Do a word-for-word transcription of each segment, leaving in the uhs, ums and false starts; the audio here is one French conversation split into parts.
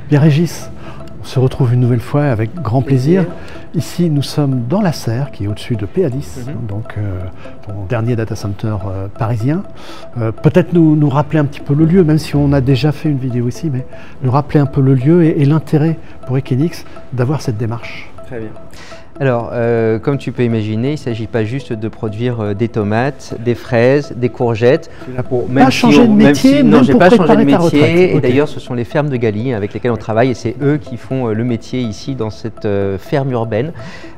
Bien Régis, on se retrouve une nouvelle fois avec grand plaisir. Ici, nous sommes dans la serre, qui est au-dessus de P A dix, mm-hmm. donc euh, ton dernier data center euh, parisien. Euh, Peut-être nous, nous rappeler un petit peu le lieu, même si on a déjà fait une vidéo ici, mais nous rappeler un peu le lieu et, et l'intérêt pour Equinix d'avoir cette démarche. Très bien. Alors, euh, comme tu peux imaginer, il ne s'agit pas juste de produire euh, des tomates, des fraises, des courgettes. Tu n'as pas changé de métier, non, j'ai pas changé de métier. Et okay. d'ailleurs, ce sont les fermes de Galie avec lesquelles on travaille, et c'est eux qui font euh, le métier ici dans cette euh, ferme urbaine.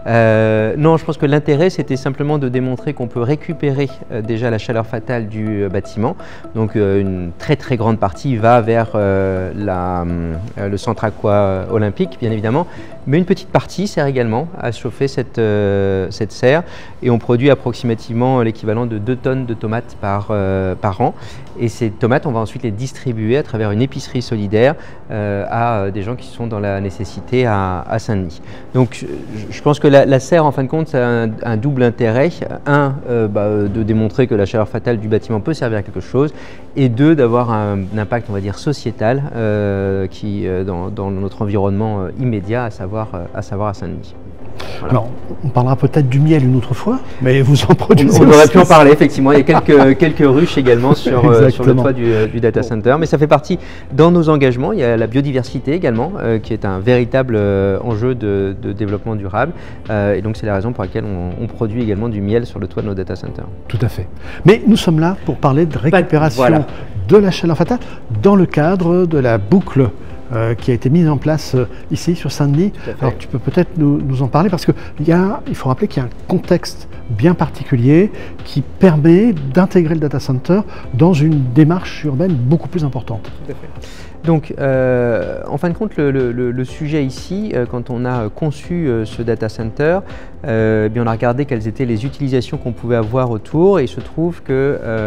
Euh, non, je pense que l'intérêt, c'était simplement de démontrer qu'on peut récupérer euh, déjà la chaleur fatale du euh, bâtiment. Donc, euh, une très très grande partie va vers euh, la, euh, le centre aqua olympique, bien évidemment, mais une petite partie sert également à chauffer cette, euh, cette serre, et on produit approximativement l'équivalent de deux tonnes de tomates par, euh, par an. Et ces tomates, on va ensuite les distribuer à travers une épicerie solidaire euh, à des gens qui sont dans la nécessité à, à Saint-Denis. Donc je, je pense que la, la serre, en fin de compte, ça a un, un double intérêt. Un, euh, bah, de démontrer que la chaleur fatale du bâtiment peut servir à quelque chose, et deux, d'avoir un, un impact, on va dire, sociétal euh, qui, euh, dans, dans notre environnement euh, immédiat, à savoir, euh, à savoir à Saint-Denis. Voilà. Alors, on parlera peut-être du miel une autre fois, mais vous en produisez. On, on aurait pu en parler, effectivement. Il y a quelques, quelques ruches également sur, euh, sur le toit du, du data center, mais ça fait partie dans nos engagements. Il y a la biodiversité également, euh, qui est un véritable euh, enjeu de, de développement durable. Euh, et donc, c'est la raison pour laquelle on, on produit également du miel sur le toit de nos data centers. Tout à fait. Mais nous sommes là pour parler de récupération voilà. de la chaleur fatale dans le cadre de la boucle Euh, qui a été mise en place euh, ici sur Saint-Denis. Alors tu peux peut-être nous, nous en parler, parce qu'il faut rappeler qu'il y a un contexte bien particulier qui permet d'intégrer le data center dans une démarche urbaine beaucoup plus importante. Tout à fait. Donc, euh, en fin de compte, le, le, le sujet ici, euh, quand on a conçu euh, ce data center, euh, bien on a regardé quelles étaient les utilisations qu'on pouvait avoir autour, et il se trouve qu'on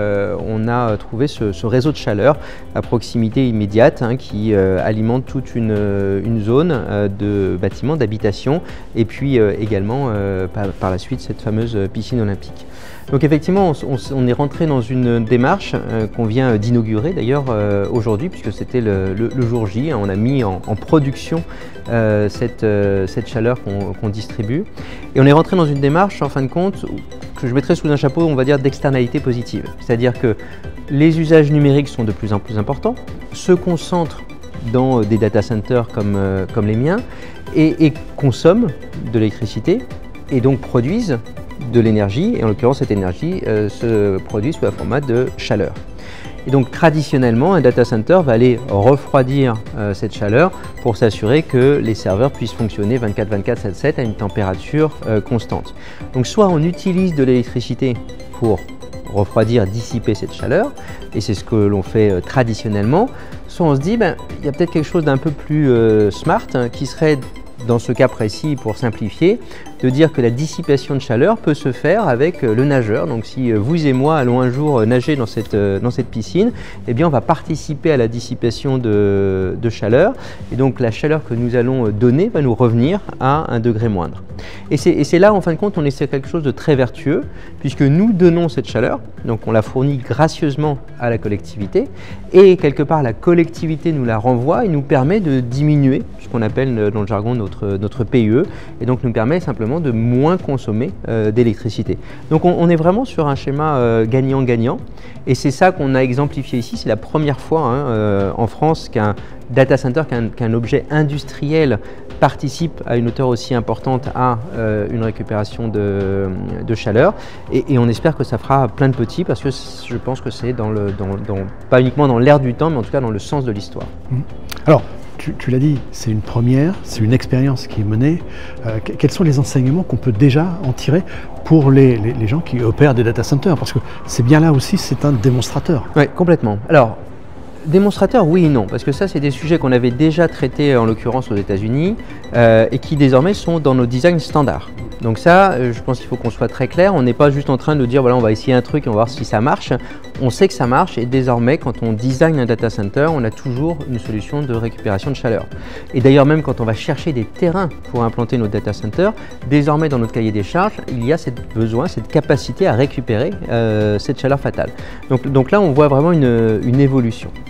euh, a trouvé ce, ce réseau de chaleur à proximité immédiate hein, qui euh, alimente toute une, une zone euh, de bâtiments, d'habitation, et puis euh, également euh, par, par la suite cette fameuse piscine olympique. Donc effectivement, on, on, on est rentré dans une démarche euh, qu'on vient d'inaugurer d'ailleurs euh, aujourd'hui, puisque c'était le, le, le jour J. Hein, on a mis en, en production euh, cette, euh, cette chaleur qu'on qu'on distribue. Et on est rentré dans une démarche, en fin de compte, que je mettrais sous un chapeau, on va dire, d'externalité positive. C'est-à-dire que les usages numériques sont de plus en plus importants, se concentrent dans des data centers comme, euh, comme les miens, et, et consomment de l'électricité, et donc produisent de l'énergie, et en l'occurrence cette énergie euh, se produit sous la format de chaleur. Et donc traditionnellement, un data center va aller refroidir euh, cette chaleur pour s'assurer que les serveurs puissent fonctionner vingt-quatre vingt-quatre, sept sept à une température euh, constante. Donc soit on utilise de l'électricité pour refroidir, dissiper cette chaleur, et c'est ce que l'on fait euh, traditionnellement, soit on se dit, ben, il y a peut-être quelque chose d'un peu plus euh, smart hein, qui serait, dans ce cas précis, pour simplifier, de dire que la dissipation de chaleur peut se faire avec le nageur. Donc si vous et moi allons un jour nager dans cette, dans cette piscine, eh bien on va participer à la dissipation de, de chaleur, et donc la chaleur que nous allons donner va nous revenir à un degré moindre. Et c'est là, en fin de compte, on essaie quelque chose de très vertueux, puisque nous donnons cette chaleur, donc on la fournit gracieusement à la collectivité, et quelque part la collectivité nous la renvoie et nous permet de diminuer ce qu'on appelle dans le jargon notre, notre P I E, et donc nous permet simplement de moins consommer euh, d'électricité. Donc on, on est vraiment sur un schéma gagnant-gagnant, euh, et c'est ça qu'on a exemplifié ici. C'est la première fois hein, euh, en France qu'un data center, qu'un qu'un objet industriel participe à une hauteur aussi importante à euh, une récupération de, de chaleur, et, et on espère que ça fera plein de petits, parce que je pense que c'est dans le, dans, dans, pas uniquement dans l'air du temps, mais en tout cas dans le sens de l'histoire. Mmh. Alors, Tu, tu l'as dit, c'est une première, c'est une expérience qui est menée. Euh, quels sont les enseignements qu'on peut déjà en tirer pour les, les, les gens qui opèrent des data centers? Parce que c'est bien là aussi, c'est un démonstrateur. Oui, complètement. Alors, démonstrateur, oui et non, parce que ça, c'est des sujets qu'on avait déjà traités, en l'occurrence aux États-Unis, euh, et qui désormais sont dans nos designs standards. Donc ça, euh, je pense qu'il faut qu'on soit très clair. On n'est pas juste en train de dire, voilà, on va essayer un truc et on va voir si ça marche. On sait que ça marche, et désormais, quand on design un data center, on a toujours une solution de récupération de chaleur. Et d'ailleurs, même quand on va chercher des terrains pour implanter nos data centers, désormais, dans notre cahier des charges, il y a cette besoin, cette capacité à récupérer euh, cette chaleur fatale. Donc, donc là, on voit vraiment une, une évolution.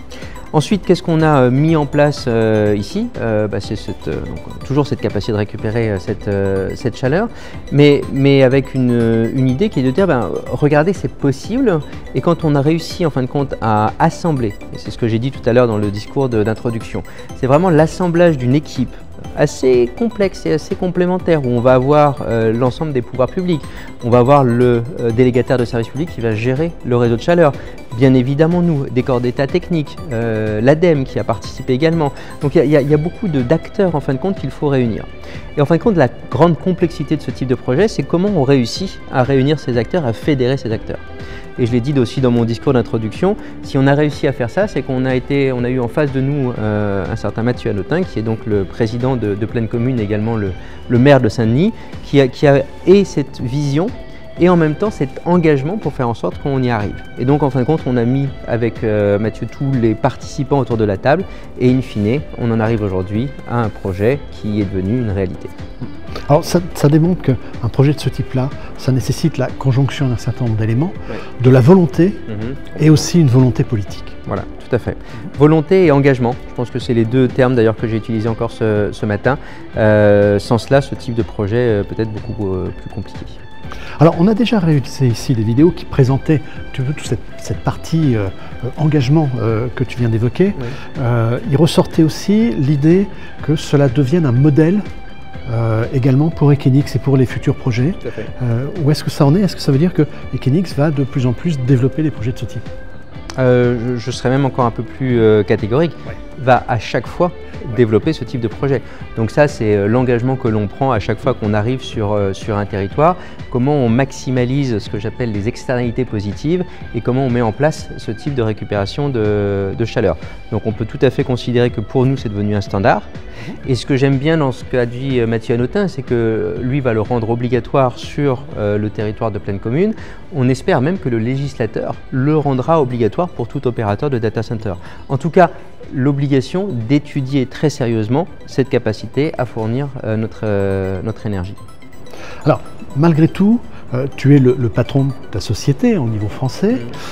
Ensuite, qu'est-ce qu'on a mis en place euh, ici euh, bah, c'est cette, euh, donc, toujours cette capacité de récupérer euh, cette, euh, cette chaleur, mais, mais avec une, une idée qui est de dire, ben, regardez, c'est possible, et quand on a réussi en fin de compte à assembler, et c'est ce que j'ai dit tout à l'heure dans le discours d'introduction, c'est vraiment l'assemblage d'une équipe assez complexe et assez complémentaire où on va avoir euh, l'ensemble des pouvoirs publics. On va avoir le euh, délégataire de service public qui va gérer le réseau de chaleur. Bien évidemment nous, des corps d'état techniques, euh, l'ADEME qui a participé également. Donc il y, y, y a beaucoup d'acteurs en fin de compte qu'il faut réunir. Et en fin de compte, la grande complexité de ce type de projet, c'est comment on réussit à réunir ces acteurs, à fédérer ces acteurs. Et je l'ai dit aussi dans mon discours d'introduction, si on a réussi à faire ça, c'est qu'on a, été, on a eu en face de nous euh, un certain Mathieu Hanotin, qui est donc le président de, de Plaine Commune, également le, le maire de Saint-Denis, qui a, qui a et cette vision et en même temps cet engagement pour faire en sorte qu'on y arrive. Et donc en fin de compte, on a mis avec euh, Mathieu tous les participants autour de la table et in fine, on en arrive aujourd'hui à un projet qui est devenu une réalité. Alors ça, ça démontre qu'un projet de ce type-là, ça nécessite la conjonction d'un certain nombre d'éléments, ouais. de la volonté mmh. et aussi une volonté politique. Voilà, tout à fait. Volonté et engagement, je pense que c'est les deux termes d'ailleurs que j'ai utilisés encore ce, ce matin. Euh, sans cela, ce type de projet euh, peut être beaucoup euh, plus compliqué. Alors on a déjà réalisé ici des vidéos qui présentaient tu veux, toute cette, cette partie euh, engagement euh, que tu viens d'évoquer. Oui. Euh, il ressortait aussi l'idée que cela devienne un modèle Euh, également pour Equinix et pour les futurs projets. Euh, où est-ce que ça en est? Est-ce que ça veut dire que Equinix va de plus en plus développer des projets de ce type? euh, je, je serais même encore un peu plus euh, catégorique. Ouais. Va à chaque fois ouais. développer ce type de projet. Donc ça, c'est l'engagement que l'on prend à chaque fois qu'on arrive sur, euh, sur un territoire. Comment on maximalise ce que j'appelle les externalités positives et comment on met en place ce type de récupération de, de chaleur. Donc on peut tout à fait considérer que pour nous, c'est devenu un standard. Et ce que j'aime bien dans ce qu'a dit Mathieu Hanotin, c'est que lui va le rendre obligatoire sur euh, le territoire de Plaine Commune. On espère même que le législateur le rendra obligatoire pour tout opérateur de data center. En tout cas, l'obligation d'étudier très sérieusement cette capacité à fournir euh, notre, euh, notre énergie. Alors, malgré tout, Euh, tu es le, le patron de ta société au niveau français.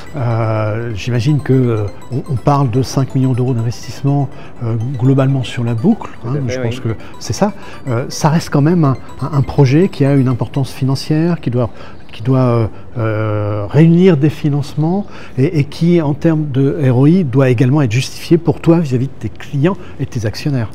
Euh, J'imagine qu'on euh, on parle de cinq millions d'euros d'investissement euh, globalement sur la boucle. Hein, fait, je oui. pense que c'est ça. Euh, ça reste quand même un, un projet qui a une importance financière, qui doit, qui doit euh, réunir des financements et, et qui, en termes de R O I, doit également être justifié pour toi vis-à-vis de tes clients et de tes actionnaires.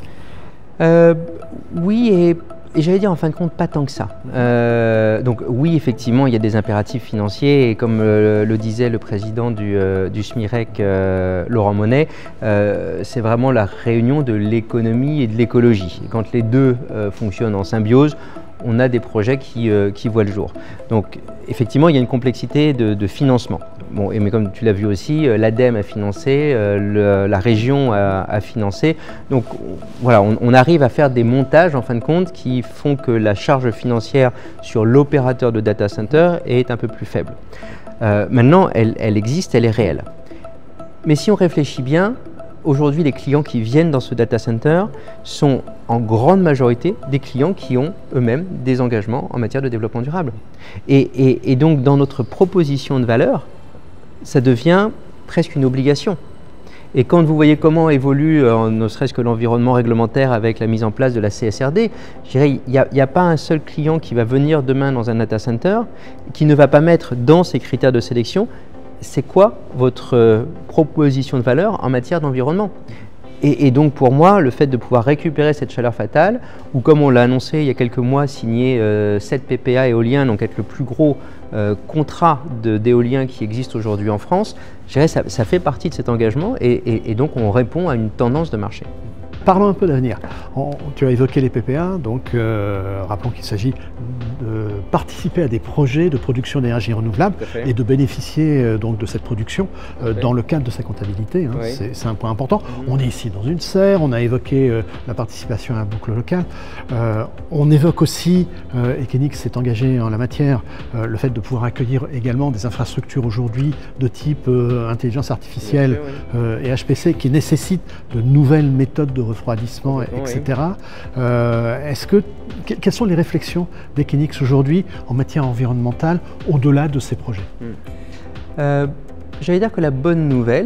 Euh, oui et... Et j'allais dire en fin de compte pas tant que ça. Euh, donc oui, effectivement, il y a des impératifs financiers et comme euh, le disait le président du, euh, du SMIREC, euh, Laurent Monnet, euh, c'est vraiment la réunion de l'économie et de l'écologie. Quand les deux euh, fonctionnent en symbiose, on a des projets qui, euh, qui voient le jour. Donc effectivement, il y a une complexité de, de financement. Bon, et mais comme tu l'as vu aussi, l'ADEME a financé, euh, le, la région a, a financé. Donc voilà, on, on arrive à faire des montages en fin de compte qui font que la charge financière sur l'opérateur de data center est un peu plus faible. Euh, maintenant, elle, elle existe, elle est réelle. Mais si on réfléchit bien, aujourd'hui, les clients qui viennent dans ce data center sont en grande majorité des clients qui ont eux-mêmes des engagements en matière de développement durable. Et, et, et donc, dans notre proposition de valeur, ça devient presque une obligation. Et quand vous voyez comment évolue, euh, ne serait-ce que l'environnement réglementaire avec la mise en place de la C S R D, je dirais il n'y a, a pas un seul client qui va venir demain dans un data center qui ne va pas mettre dans ses critères de sélection c'est quoi votre euh, proposition de valeur en matière d'environnement. Et, et donc pour moi, le fait de pouvoir récupérer cette chaleur fatale, ou comme on l'a annoncé il y a quelques mois, signer euh, sept P P A éoliens, donc être le plus gros euh, contrat d'éolien qui existe aujourd'hui en France, je dirais ça, ça fait partie de cet engagement et, et, et donc on répond à une tendance de marché. Parlons un peu d'avenir. Tu as évoqué les P P A, donc euh, rappelons qu'il s'agit de participer à des projets de production d'énergie renouvelable et de bénéficier euh, donc de cette production euh, dans le cadre de sa comptabilité. Hein. Oui. C'est un point important. Mmh. On est ici dans une serre, on a évoqué euh, la participation à la boucle locale. Euh, on évoque aussi, euh, Equinix s'est engagé en la matière, euh, le fait de pouvoir accueillir également des infrastructures aujourd'hui de type euh, intelligence artificielle oui, oui. Euh, et H P C qui nécessitent de nouvelles méthodes de refroidissement, et cetera. Oui. Euh, Est-ce que, quelles sont les réflexions d'Equinix aujourd'hui en matière environnementale au-delà de ces projets? mmh. euh, J'allais dire que la bonne nouvelle,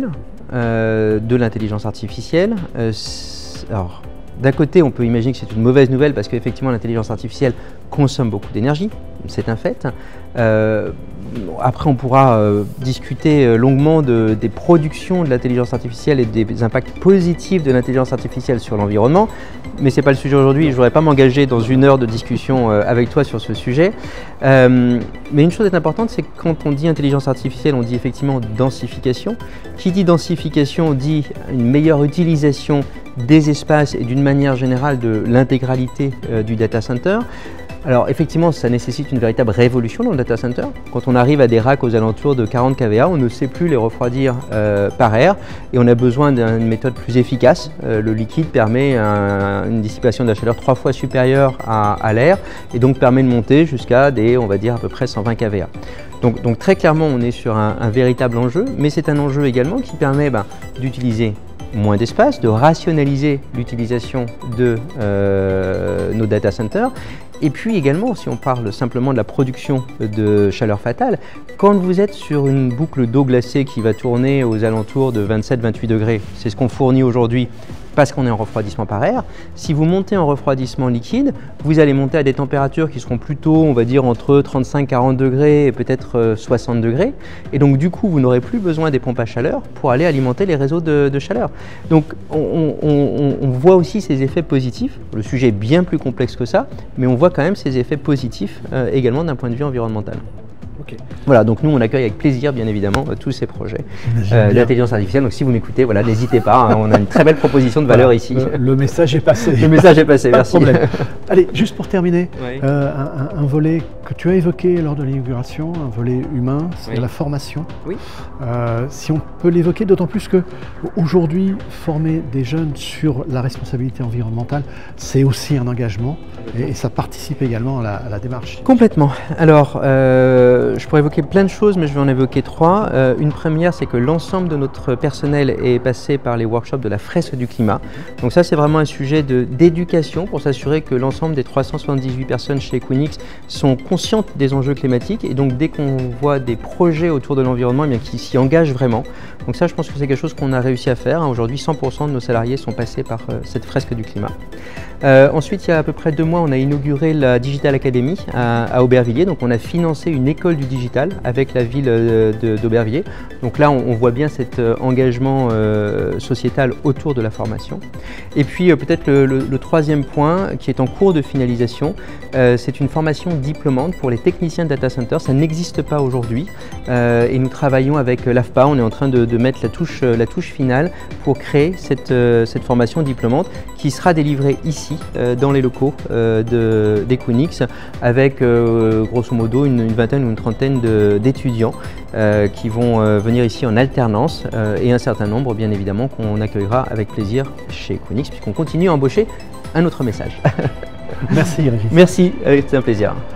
euh, de l'intelligence artificielle. Euh, alors, d'un côté, on peut imaginer que c'est une mauvaise nouvelle parce qu'effectivement, l'intelligence artificielle consomme beaucoup d'énergie, c'est un fait. Euh, après, on pourra euh, discuter longuement de, des productions de l'intelligence artificielle et des impacts positifs de l'intelligence artificielle sur l'environnement, mais ce n'est pas le sujet aujourd'hui. Je ne voudrais pas m'engager dans une heure de discussion euh, avec toi sur ce sujet. Euh, mais une chose est importante, c'est que quand on dit intelligence artificielle, on dit effectivement densification. Qui dit densification dit une meilleure utilisation des espaces et d'une manière générale de l'intégralité euh, du data center. Alors effectivement, ça nécessite une véritable révolution dans le data center. Quand on arrive à des racks aux alentours de quarante kilowatts, on ne sait plus les refroidir euh, par air et on a besoin d'une méthode plus efficace. Euh, le liquide permet un, une dissipation de la chaleur trois fois supérieure à, à l'air et donc permet de monter jusqu'à des, on va dire, à peu près cent vingt kilowatts. Donc, donc très clairement, on est sur un, un véritable enjeu, mais c'est un enjeu également qui permet ben, d'utiliser moins d'espace, de rationaliser l'utilisation de euh, nos data centers. Et puis également, si on parle simplement de la production de chaleur fatale, quand vous êtes sur une boucle d'eau glacée qui va tourner aux alentours de vingt-sept à vingt-huit degrés, c'est ce qu'on fournit aujourd'hui parce qu'on est en refroidissement par air, si vous montez en refroidissement liquide, vous allez monter à des températures qui seront plutôt, on va dire, entre trente-cinq à quarante degrés et peut-être soixante degrés. Et donc du coup, vous n'aurez plus besoin des pompes à chaleur pour aller alimenter les réseaux de, de chaleur. Donc on, on, on voit aussi ces effets positifs. Le sujet est bien plus complexe que ça, mais on voit quand même ces effets positifs euh, également d'un point de vue environnemental. Okay. Voilà, donc nous on accueille avec plaisir bien évidemment euh, tous ces projets euh, d'intelligence artificielle. Donc si vous m'écoutez, voilà, n'hésitez pas, hein, on a une très belle proposition de valeur voilà, ici. Le, le message est passé. Le message est passé, pas merci. De problème. Allez, juste pour terminer, oui. euh, un, un volet que tu as évoqué lors de l'inauguration, un volet humain, c'est oui. la formation. Oui. Euh, si on peut l'évoquer, d'autant plus que aujourd'hui, former des jeunes sur la responsabilité environnementale, c'est aussi un engagement et, et ça participe également à la, à la démarche. Complètement. Alors, euh, je pourrais évoquer plein de choses, mais je vais en évoquer trois. Euh, une première, c'est que l'ensemble de notre personnel est passé par les workshops de la fresque du climat. Donc ça, c'est vraiment un sujet d'éducation pour s'assurer que l'ensemble des trois cent soixante-dix-huit personnes chez Equinix sont conscientes des enjeux climatiques et donc dès qu'on voit des projets autour de l'environnement, eh bien qu'ils s'y engagent vraiment. Donc ça, je pense que c'est quelque chose qu'on a réussi à faire. Aujourd'hui, cent pour cent de nos salariés sont passés par euh, cette fresque du climat. Euh, ensuite, il y a à peu près deux mois, on a inauguré la Digital Academy à, à Aubervilliers. Donc on a financé une école du digital avec la ville euh, d'Aubervilliers. Donc là, on, on voit bien cet euh, engagement euh, sociétal autour de la formation. Et puis euh, peut-être le, le, le troisième point qui est en cours de finalisation, euh, c'est une formation diplômante pour les techniciens de data center. Ça n'existe pas aujourd'hui euh, et nous travaillons avec l'A F P A. On est en train de, de mettre la touche, la touche finale pour créer cette, euh, cette formation diplômante qui sera délivrée ici euh, dans les locaux euh, d'Equinix avec euh, grosso modo une, une vingtaine ou une trentaine d'étudiants euh, qui vont euh, venir ici en alternance euh, et un certain nombre bien évidemment qu'on accueillera avec plaisir chez Equinix puisqu'on continue à embaucher un autre message. Merci Régis. Merci, c'était un plaisir.